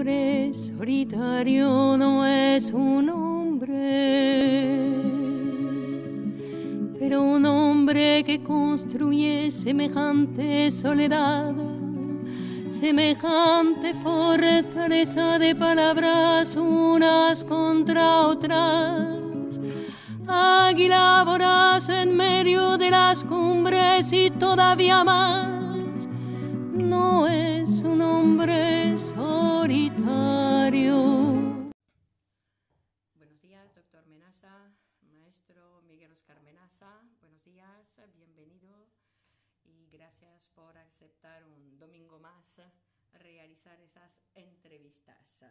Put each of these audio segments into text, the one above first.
hombre solitario no es un hombre, pero un hombre que construye semejante soledad, semejante fortaleza de palabras unas contra otras, águila voraz en medio de las cumbres y todavía más, no es un hombre solitario. Buenos días, doctor Menaza, maestro Miguel Oscar Menaza. Buenos días, bienvenido y gracias por aceptar un domingo más realizar esas entrevistas.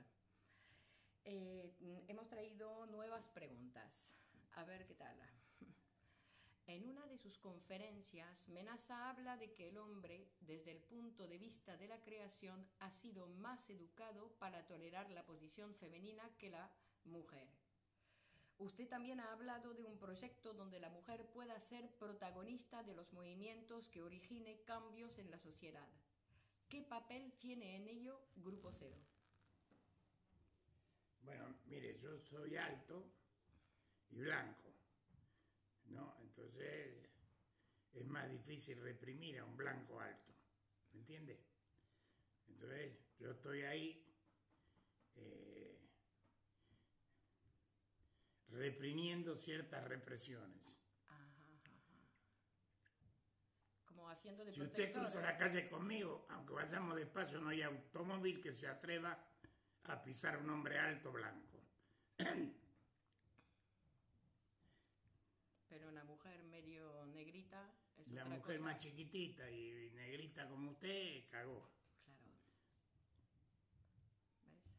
Hemos traído nuevas preguntas. A ver qué tal. En una de sus conferencias, Menaza habla de que el hombre, desde el punto de vista de la creación, ha sido más educado para tolerar la posición femenina que la mujer. Usted también ha hablado de un proyecto donde la mujer pueda ser protagonista de los movimientos que origine cambios en la sociedad. ¿Qué papel tiene en ello Grupo Cero? Bueno, mire, yo soy alto y blanco, ¿no? Entonces es más difícil reprimir a un blanco alto, ¿me entiende? Entonces yo estoy ahí reprimiendo ciertas represiones. Como haciendo de Si usted protector. cruza la calle conmigo, aunque vayamos despacio, no hay automóvil que se atreva a pisar a un hombre alto blanco. Pero una mujer medio negrita es La otra mujer cosa. más chiquitita y negrita como usted, cagó. Claro. ¿Ves?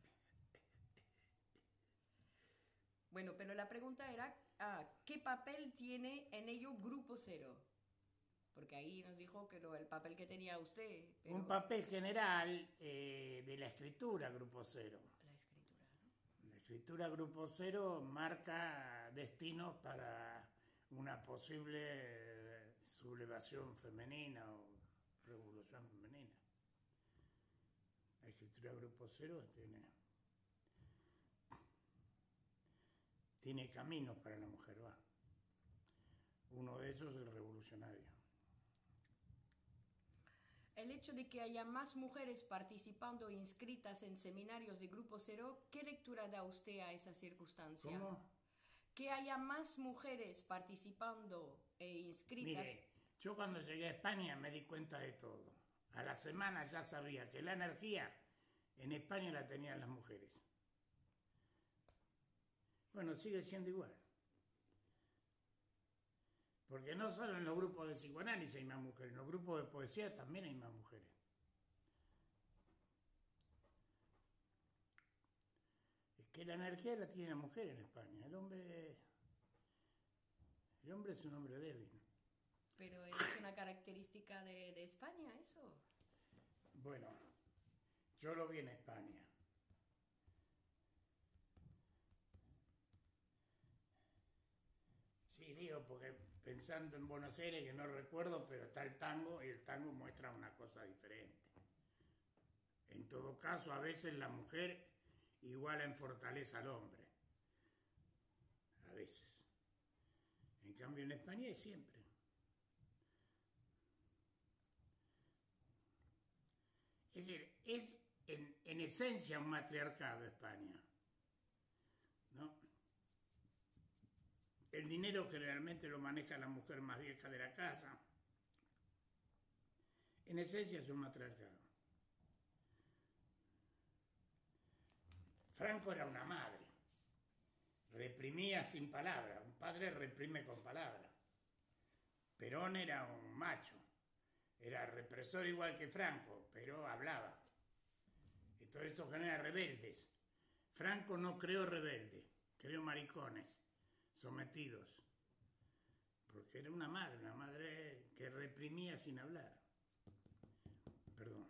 Bueno, pero la pregunta era, ¿qué papel tiene en ello Grupo Cero? Porque ahí nos dijo que el papel que tenía usted. Pero... Un papel general de la escritura Grupo Cero. La escritura, ¿no? La escritura Grupo Cero marca destinos para una posible sublevación femenina o revolución femenina. La escritura Grupo Cero tiene caminos para la mujer, va. Uno de esos es el revolucionario. El hecho de que haya más mujeres participando e inscritas en seminarios de Grupo Cero, ¿qué lectura da usted a esa circunstancia? ¿Cómo? Que haya más mujeres participando e inscritas. Mire, yo cuando llegué a España me di cuenta de todo. A la semana ya sabía que la energía en España la tenían las mujeres. Bueno, sigue siendo igual. Porque no solo en los grupos de psicoanálisis hay más mujeres, en los grupos de poesía también hay más mujeres. Es que la energía la tiene la mujer en España. El hombre es un hombre débil. Pero es una característica de España, eso. Bueno, yo lo vi en España. Sí, digo, porque pensando en Buenos Aires, que no recuerdo, pero está el tango y el tango muestra una cosa diferente. En todo caso, a veces la mujer iguala en fortaleza al hombre. A veces. En cambio, en España es siempre. Es decir, es en esencia un matriarcado España, ¿no? El dinero generalmente lo maneja la mujer más vieja de la casa. En esencia es un matriarcado. Franco era una madre. Reprimía sin palabras. Un padre reprime con palabras. Perón era un macho. Era represor igual que Franco, pero hablaba. Y todo eso genera rebeldes. Franco no creó rebeldes, creó maricones, sometidos. Porque era una madre que reprimía sin hablar. Perdón.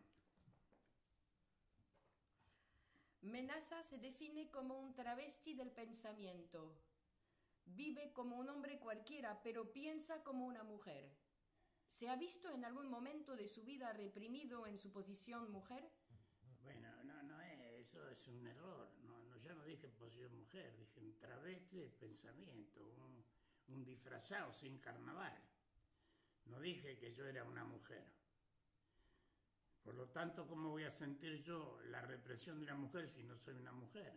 Menaza se define como un travesti del pensamiento. Vive como un hombre cualquiera, pero piensa como una mujer. ¿Se ha visto en algún momento de su vida reprimido en su posición mujer? Bueno, no es eso es un error. Yo no dije posición mujer, dije un travesti de pensamiento, un disfrazado sin carnaval. No dije que yo era una mujer. Por lo tanto, ¿cómo voy a sentir yo la represión de la mujer si no soy una mujer?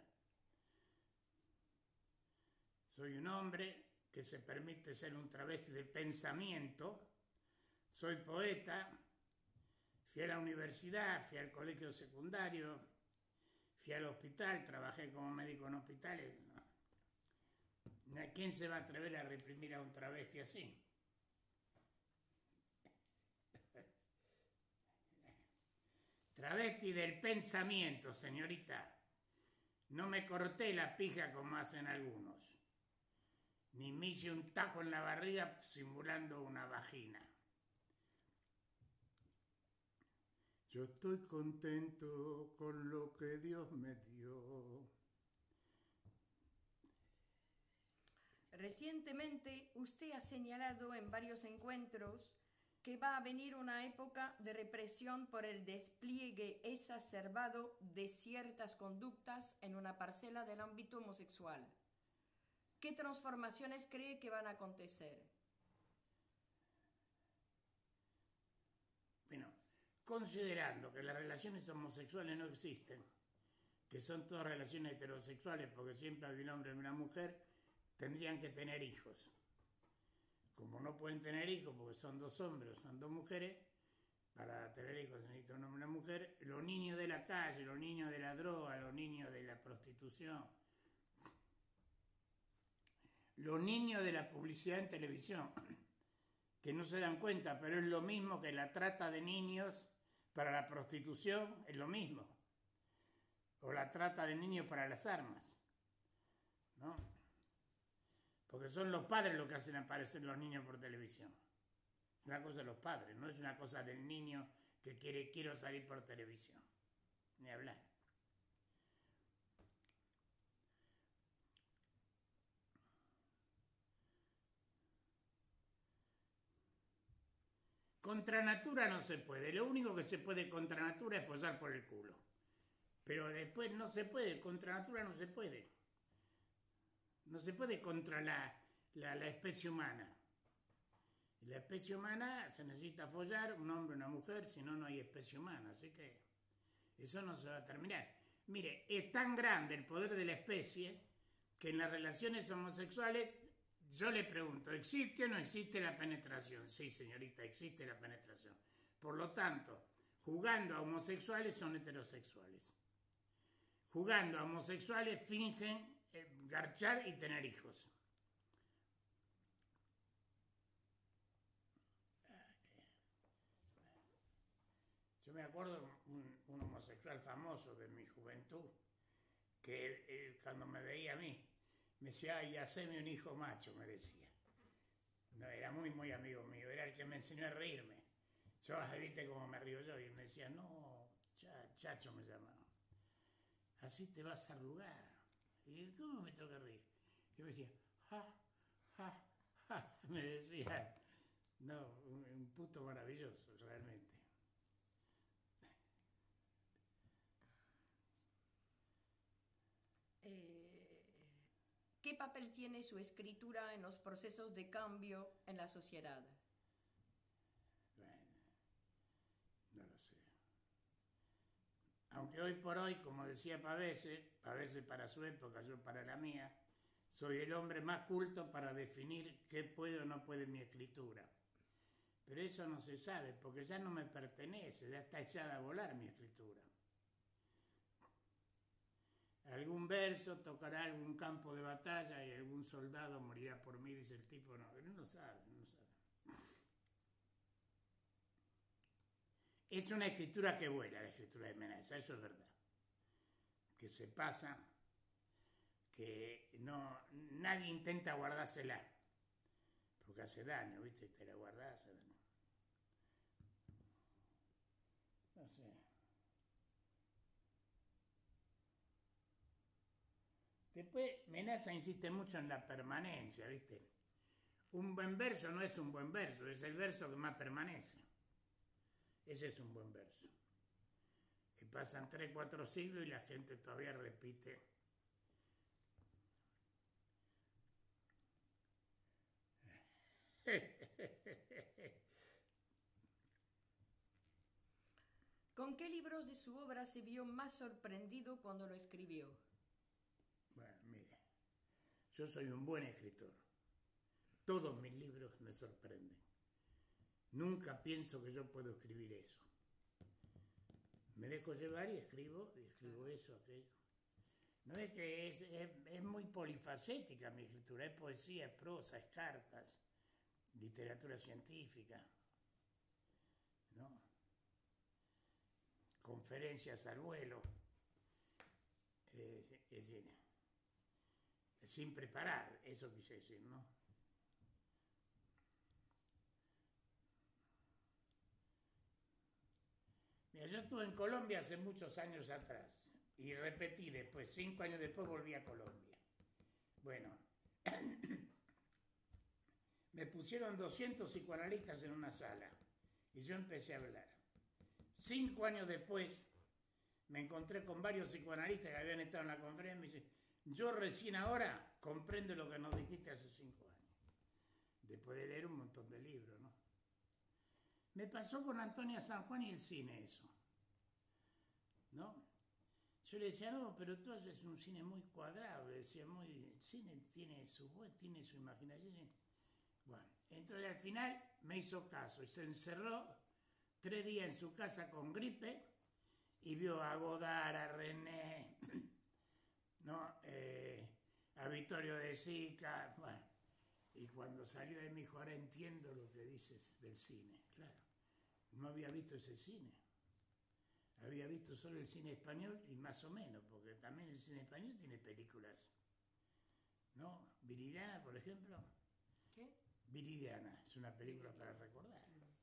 Soy un hombre que se permite ser un travesti de pensamiento, soy poeta, fui a la universidad, fui al colegio secundario, fui al hospital, trabajé como médico en hospitales. ¿Quién se va a atrever a reprimir a un travesti así? Travesti del pensamiento, señorita. No me corté la pija como hacen algunos. Ni me hice un tajo en la barriga simulando una vagina. Yo estoy contento con lo que Dios me dio. Recientemente usted ha señalado en varios encuentros que va a venir una época de represión por el despliegue exacerbado de ciertas conductas en una parcela del ámbito homosexual. ¿Qué transformaciones cree que van a acontecer? Bueno, considerando que las relaciones homosexuales no existen, que son todas relaciones heterosexuales porque siempre hay un hombre y una mujer, tendrían que tener hijos. Como no pueden tener hijos porque son dos hombres o son dos mujeres, para tener hijos se necesita un hombre y una mujer. Los niños de la calle, los niños de la droga, los niños de la prostitución, los niños de la publicidad en televisión, que no se dan cuenta, pero es lo mismo que la trata de niños para la prostitución, es lo mismo. O la trata de niños para las armas, ¿no? Porque son los padres los que hacen aparecer los niños por televisión. Es una cosa de los padres, no es una cosa del niño que quiero salir por televisión. Ni hablar. Contra natura no se puede. Lo único que se puede contra natura es follar por el culo. Pero después no se puede. Contra natura no se puede. No se puede contra la especie humana. La especie humana se necesita follar, un hombre, una mujer, si no, no hay especie humana. Así que eso no se va a terminar. Mire, es tan grande el poder de la especie que en las relaciones homosexuales, yo le pregunto, ¿existe o no existe la penetración? Sí, señorita, existe la penetración. Por lo tanto, jugando a homosexuales son heterosexuales. Jugando a homosexuales fingen garchar y tener hijos. Yo me acuerdo un homosexual famoso de mi juventud, que él, cuando me veía a mí, me decía, ay, haceme un hijo macho, me decía. No, era muy, muy amigo mío, era el que me enseñó a reírme. Yo, viste cómo me río yo, y él me decía, no, chacho me llamaba. Así te vas a arrugar. Y ¿cómo me tengo que reír? Yo me decía, ja, ja, ja, me decía, no, un puto maravilloso, realmente. ¿Qué papel tiene su escritura en los procesos de cambio en la sociedad? Bueno, no lo sé. Aunque hoy por hoy, como decía Pavese para su época, yo para la mía, soy el hombre más culto para definir qué puede o no puede mi escritura. Pero eso no se sabe, porque ya no me pertenece, ya está echada a volar mi escritura. Algún verso tocará algún campo de batalla y algún soldado morirá por mí, dice el tipo. No, no lo sabe, no lo sabe. Es una escritura que vuela, la escritura de Menaza, eso es verdad. Que se pasa, que no, nadie intenta guardársela, porque hace daño, ¿viste? Te la guardás, hace daño. No sé. Después, Menaza insiste mucho en la permanencia, ¿viste? Un buen verso no es un buen verso, es el verso que más permanece. Ese es un buen verso. Que Y pasan 3, 4 siglos y la gente todavía repite. ¿Con qué libros de su obra se vio más sorprendido cuando lo escribió? Bueno, mire, yo soy un buen escritor. Todos mis libros me sorprenden. Nunca pienso que yo puedo escribir eso. Me dejo llevar y escribo eso, aquello. No es que es muy polifacética mi escritura, es poesía, es prosa, es cartas, literatura científica, ¿no? Conferencias al vuelo, es decir, sin preparar, eso quise decir, ¿no? Mira, yo estuve en Colombia hace muchos años atrás y repetí después, 5 años después volví a Colombia. Bueno, me pusieron 200 psicoanalistas en una sala y yo empecé a hablar. 5 años después me encontré con varios psicoanalistas que habían estado en la conferencia y me dicen, yo recién ahora comprendo lo que nos dijiste hace 5 años. Después de leer un montón de libros, ¿no? Me pasó con Antonia San Juan y el cine eso, ¿no? Yo le decía, no, pero tú haces un cine muy cuadrado, le decía, el cine tiene su voz, tiene su imaginación. Bueno, entonces al final me hizo caso y se encerró 3 días en su casa con gripe y vio a Godard, a René, ¿no? A Vittorio De Sica, bueno, y cuando salió de mí dijo, ahora entiendo lo que dices del cine, claro. No había visto ese cine. Había visto solo el cine español y más o menos, porque también el cine español tiene películas, ¿no? Viridiana, por ejemplo. ¿Qué? Viridiana, es una película para recordar.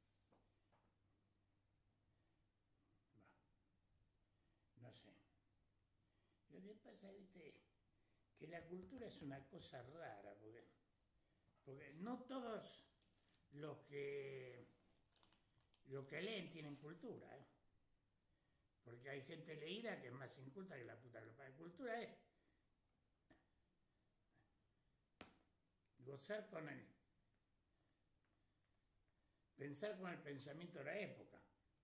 No sé. Lo que pasa, viste, que la cultura es una cosa rara, porque no todos los que leen tienen cultura, ¿eh? Porque hay gente leída que es más inculta que la puta que lo paga. Cultura es gozar con él, pensar con el pensamiento de la época,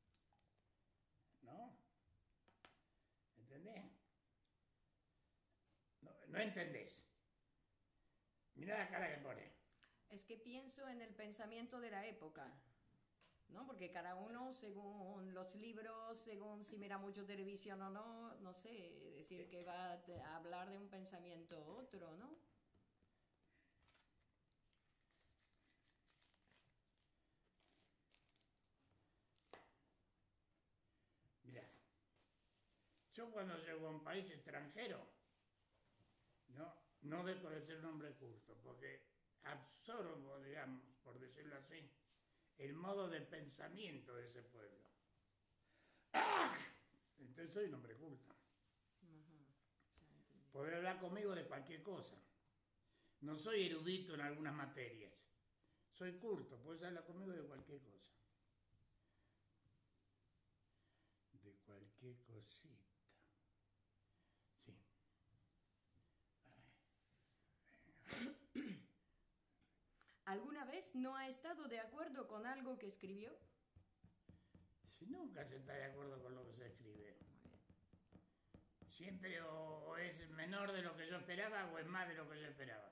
¿no? ¿Entendés? No entendés. Mirá la cara que pone. Es que pienso en el pensamiento de la época, ¿no? Porque cada uno, según los libros, según si mira mucho televisión o no, no sé, decir que va a hablar de un pensamiento otro, ¿no? Mirá, yo cuando llego a un país extranjero, no dejo de ser un hombre culto, porque absorbo, digamos, por decirlo así, el modo de pensamiento de ese pueblo. ¡Ah! Entonces soy un hombre culto. Podés hablar conmigo de cualquier cosa. No soy erudito en algunas materias. Soy culto, puedes hablar conmigo de cualquier cosa. De cualquier cosita. Sí. ¿Alguna vez no ha estado de acuerdo con algo que escribió? Si nunca se está de acuerdo con lo que se escribe. Siempre o es menor de lo que yo esperaba o es más de lo que yo esperaba.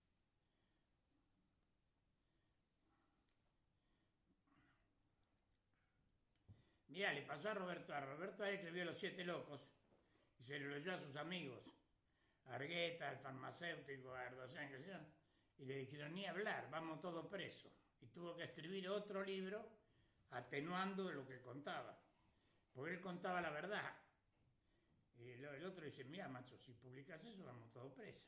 Mirá, le pasó a Roberto. A Roberto escribió Los 7 locos y se lo leyó a sus amigos. A Argueta, al farmacéutico, a Erdosán, que sea. Y le dijeron, ni hablar, vamos todos presos. Y tuvo que escribir otro libro atenuando de lo que contaba. Porque él contaba la verdad. Y el otro dice, mira, macho, si publicas eso, vamos todos presos.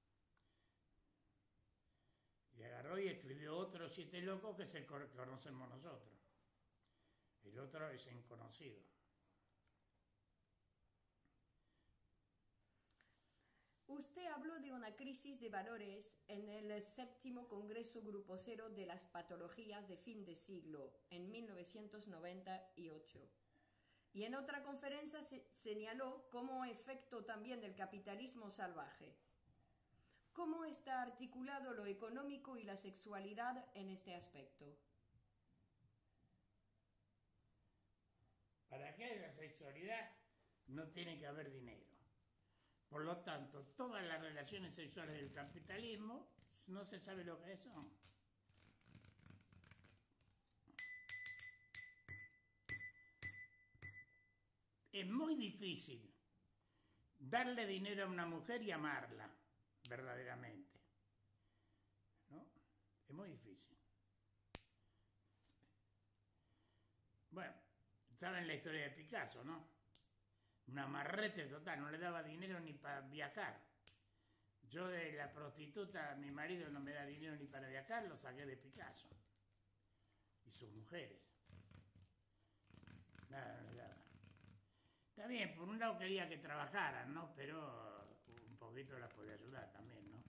Y agarró y escribió otro 7 locos que es el que conocemos nosotros. El otro es inconocido. Usted habló de una crisis de valores en el 7º Congreso Grupo Cero de las Patologías de fin de siglo, en 1998. Y en otra conferencia señaló como efecto también del capitalismo salvaje. ¿Cómo está articulado lo económico y la sexualidad en este aspecto? Para que haya sexualidad no tiene que haber dinero. Por lo tanto, todas las relaciones sexuales del capitalismo no se sabe lo que son. Es muy difícil darle dinero a una mujer y amarla verdaderamente, ¿no? Es muy difícil. Bueno, saben la historia de Picasso, ¿no? Un amarrete total, no le daba dinero ni para viajar. Yo de la prostituta, mi marido no me da dinero ni para viajar, lo saqué de Picasso. Y sus mujeres. Nada, no le daba. Está bien, por un lado quería que trabajaran, ¿no? Pero un poquito las podía ayudar también, ¿no?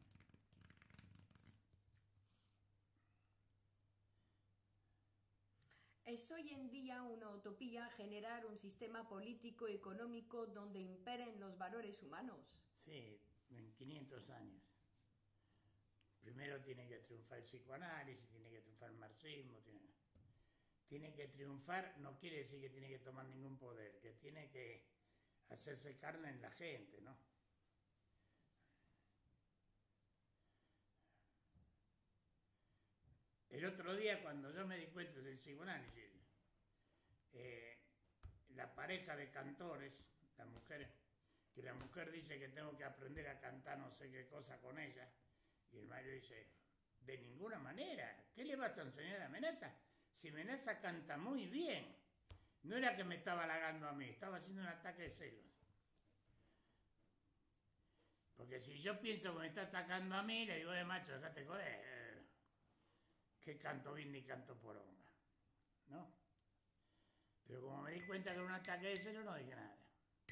¿Es hoy en día una utopía generar un sistema político y económico donde imperen los valores humanos? Sí, en 500 años. Primero tiene que triunfar el psicoanálisis, tiene que triunfar el marxismo, tiene que triunfar, no quiere decir que tiene que tomar ningún poder, que tiene que hacerse carne en la gente, ¿no? El otro día, cuando yo me di cuenta del psicoanálisis, la pareja de cantores, las mujeres, que la mujer dice que tengo que aprender a cantar no sé qué cosa con ella, y el marido dice, de ninguna manera, ¿qué le vas a enseñar a Menaza? Si Menaza canta muy bien, no era que me estaba halagando a mí, estaba haciendo un ataque de celos. Porque si yo pienso que me está atacando a mí, le digo, macho, déjate joder, que canto bien ni canto poronga, ¿no? Pero como me di cuenta que era un ataque de celos, no dije nada.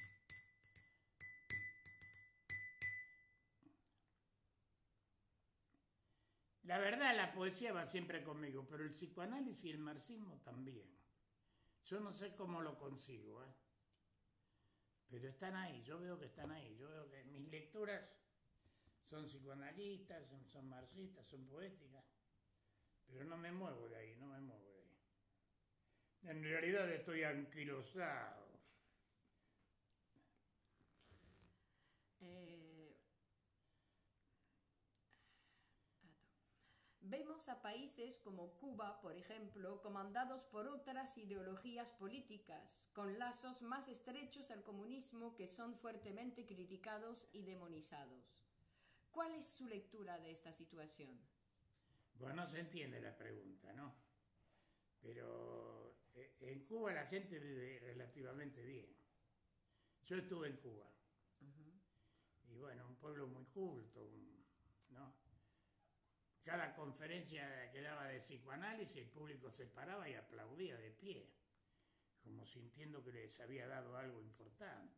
La verdad, la poesía va siempre conmigo, pero el psicoanálisis y el marxismo también. Yo no sé cómo lo consigo, pero están ahí, yo veo que están ahí. Yo veo que mis lecturas son psicoanalistas, son marxistas, son poéticas, pero no me muevo de ahí, no me muevo de ahí. En realidad estoy anquilosado. Vemos a países como Cuba, por ejemplo, comandados por otras ideologías políticas, con lazos más estrechos al comunismo que son fuertemente criticados y demonizados. ¿Cuál es su lectura de esta situación? Bueno, no se entiende la pregunta, ¿no? Pero en Cuba la gente vive relativamente bien. Yo estuve en Cuba. Y bueno, un pueblo muy culto, ¿no? Cada conferencia que daba de psicoanálisis, el público se paraba y aplaudía de pie, como sintiendo que les había dado algo importante.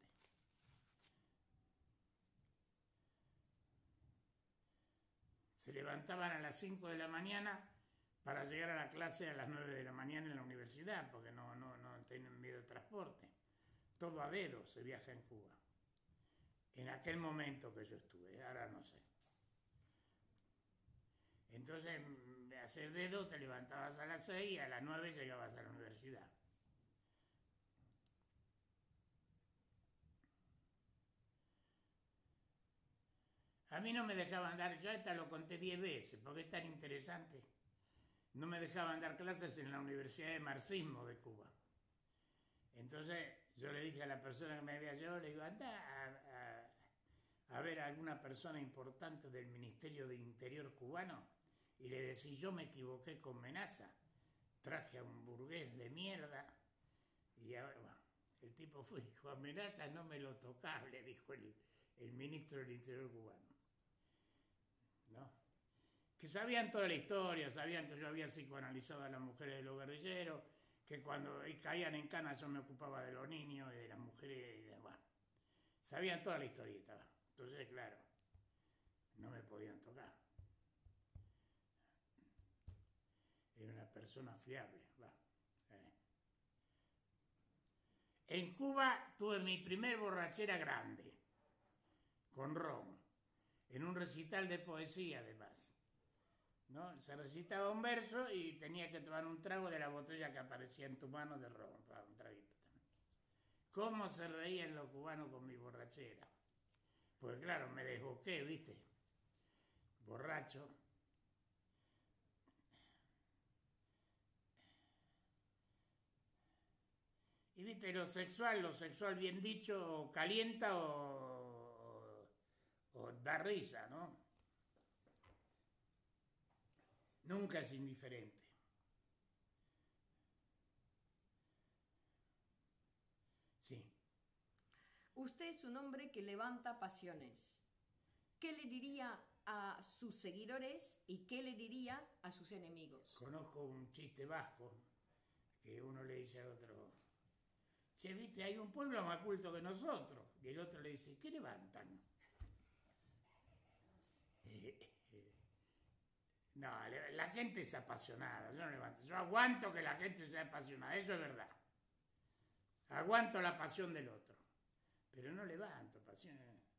Se levantaban a las 5 de la mañana para llegar a la clase a las 9 de la mañana en la universidad, porque no tienen miedo de transporte. Todo a dedo se viaja en Cuba. En aquel momento que yo estuve, ahora no sé. Entonces, de hacer dedo, te levantabas a las 6 y a las 9 llegabas a la universidad. A mí no me dejaban dar, yo esta lo conté 10 veces, porque es tan interesante. No me dejaban dar clases en la Universidad de Marxismo de Cuba. Entonces, yo le dije a la persona que me había llevado, le digo, anda a ver a alguna persona importante del Ministerio de Interior cubano y le decís, yo me equivoqué con Menaza, traje a un burgués de mierda y ahora, bueno, el tipo fue, dijo, a Menaza no me lo tocaba, le dijo el ministro del Interior cubano, ¿no? Que sabían toda la historia, sabían que yo había psicoanalizado a las mujeres de los guerrilleros, que cuando caían en cana yo me ocupaba de los niños y de las mujeres, bueno, sabían toda la historieta. Entonces, claro, no me podían tocar. Era una persona fiable, va. En Cuba tuve mi primer borrachera grande, con ron, en un recital de poesía además, ¿no? Se recitaba un verso y tenía que tomar un trago de la botella que aparecía en tu mano de ron, un traguito también. ¿Cómo se reían los cubanos con mi borrachera? Pues claro, me desboqué, ¿viste? Borracho. Y viste, lo sexual bien dicho, calienta o da risa, ¿no? Nunca es indiferente. Sí. Usted es un hombre que levanta pasiones. ¿Qué le diría a sus seguidores y qué le diría a sus enemigos? Conozco un chiste vasco que uno le dice al otro: che, viste, hay un pueblo más culto que nosotros. Y el otro le dice: ¿qué levantan? No, la gente es apasionada, yo no levanto. Yo aguanto que la gente sea apasionada, eso es verdad. Aguanto la pasión del otro, pero no levanto pasión.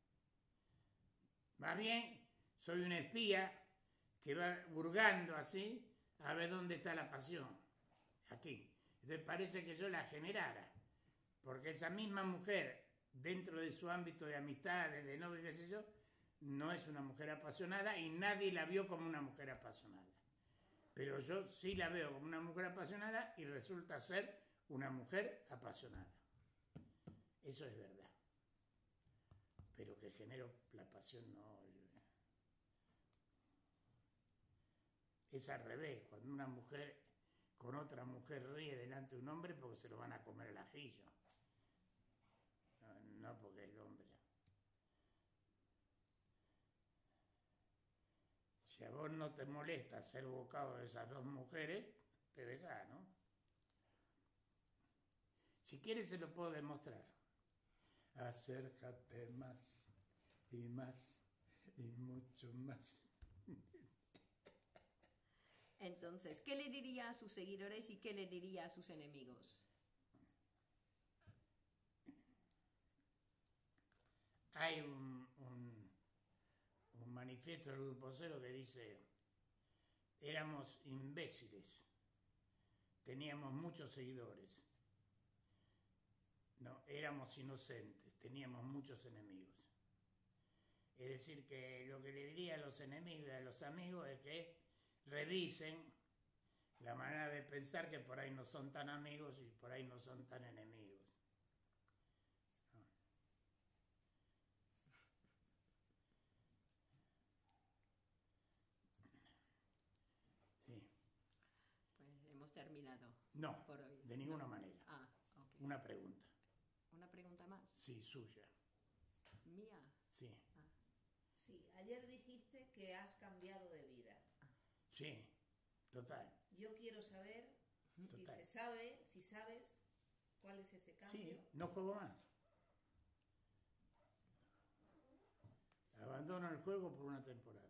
Más bien, soy un espía que va hurgando así a ver dónde está la pasión. Aquí. Entonces parece que yo la generara, porque esa misma mujer, dentro de su ámbito de amistades, de novio, qué sé yo, no es una mujer apasionada y nadie la vio como una mujer apasionada. Pero yo sí la veo como una mujer apasionada y resulta ser una mujer apasionada. Eso es verdad. Pero que genero la pasión no. Es al revés. Cuando una mujer con otra mujer ríe delante de un hombre, porque se lo van a comer el ajillo. No porque el hombre. Si a vos no te molesta ser bocado de esas dos mujeres, te dejá, ¿no? Si quieres se lo puedo demostrar. Acércate más y más y mucho más. Entonces, ¿qué le diría a sus seguidores y qué le diría a sus enemigos? Hay un manifiesto del Grupo Cero que dice: éramos imbéciles, teníamos muchos seguidores. No, éramos inocentes, teníamos muchos enemigos. Es decir, que lo que le diría a los enemigos y a los amigos es que revisen la manera de pensar, que por ahí no son tan amigos y por ahí no son tan enemigos. ¿No? Sí. Pues hemos terminado. No, por hoy. de ninguna No. manera. Ah, ok. Una pregunta. ¿Una pregunta más? Sí, suya. ¿Mía? Sí. Ah. Sí, ayer dijiste que has cambiado de vida. Sí, total. Yo quiero saber Total. si sabes cuál es ese cambio. Sí, no juego más. Abandono el juego por una temporada.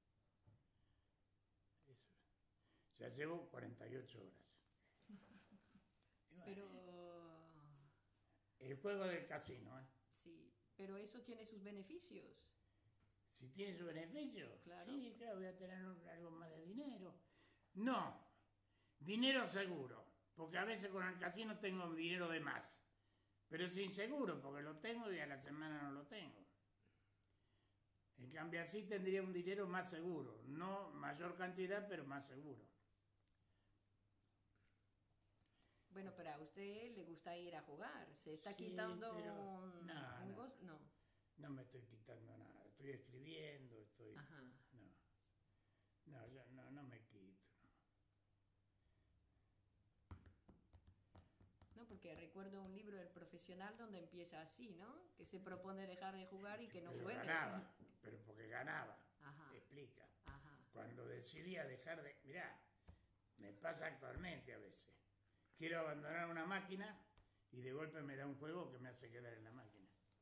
Eso. Ya llevo 48 horas. Pero... El juego del casino, ¿eh? Sí, pero eso tiene sus beneficios. Si tiene su beneficio, Claro. sí, claro, voy a tener algo más de dinero. No, dinero seguro, porque a veces con el casino tengo dinero de más, pero es inseguro porque lo tengo y a la semana no lo tengo. En cambio así tendría un dinero más seguro, no mayor cantidad, pero más seguro. Bueno, pero a usted le gusta ir a jugar. ¿Se está Sí, quitando pero un no. gozo? No. No me estoy quitando nada, estoy escribiendo, Ajá. No, yo no me quito. No, porque recuerdo un libro del Profesional donde empieza así, ¿no? Que se propone dejar de jugar y que no Pero puede. ganaba, pero porque ganaba. Ajá. Explica. Ajá. Cuando decidía dejar de... Mirá, me pasa actualmente a veces. Quiero abandonar una máquina y de golpe me da un juego que me hace quedar en la máquina.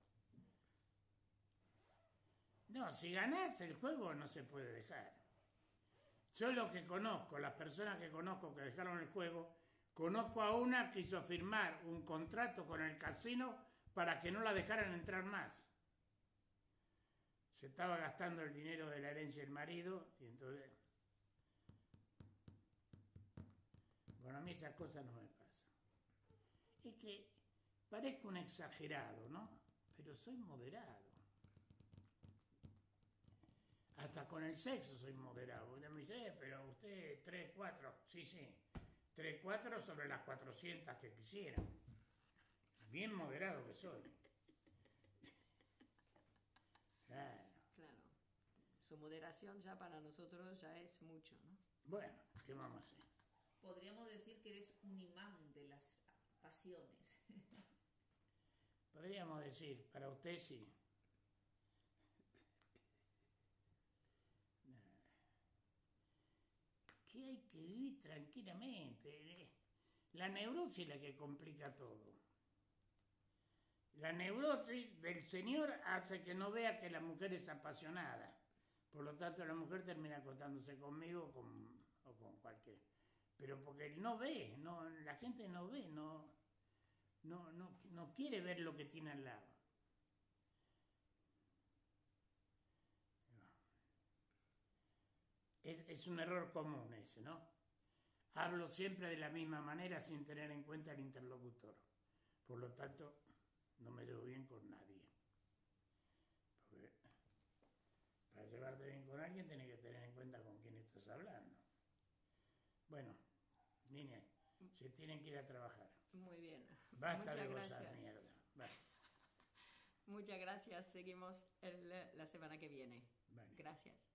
No, si ganás el juego no se puede dejar. Yo lo que conozco, las personas que conozco que dejaron el juego, Conozco a una que hizo firmar un contrato con el casino para que no la dejaran entrar más. Se estaba gastando el dinero de la herencia del marido y entonces... Bueno, a mí esas cosas no me pasan. Es que parezco un exagerado, ¿no? Pero soy moderado. Hasta con el sexo soy moderado. Usted me dice, pero usted 3, 4, sí, 3, 4 sobre las 400 que quisieran. Bien moderado que soy. Claro. Claro. Su moderación ya para nosotros ya es mucho, ¿no? Bueno, ¿qué vamos a hacer? Podríamos decir que eres un imán de las pasiones. Podríamos decir, para usted sí. Que hay que vivir tranquilamente. La neurosis es la que complica todo. La neurosis del señor hace que no vea que la mujer es apasionada. Por lo tanto, la mujer termina acostándose conmigo o con cualquiera. Pero porque no ve, no, la gente no ve, no quiere ver lo que tiene al lado. Es un error común ese, ¿no? Hablo siempre de la misma manera sin tener en cuenta al interlocutor. Por lo tanto, no me llevo bien con nadie. Porque para llevarte bien con alguien tienes que tener en cuenta con quién estás hablando. Bueno, niñas, se tienen que ir a trabajar. Muy bien. Basta Muchas de gozar gracias. mierda. Basta. Muchas gracias. Seguimos la semana que viene. Vale. Gracias.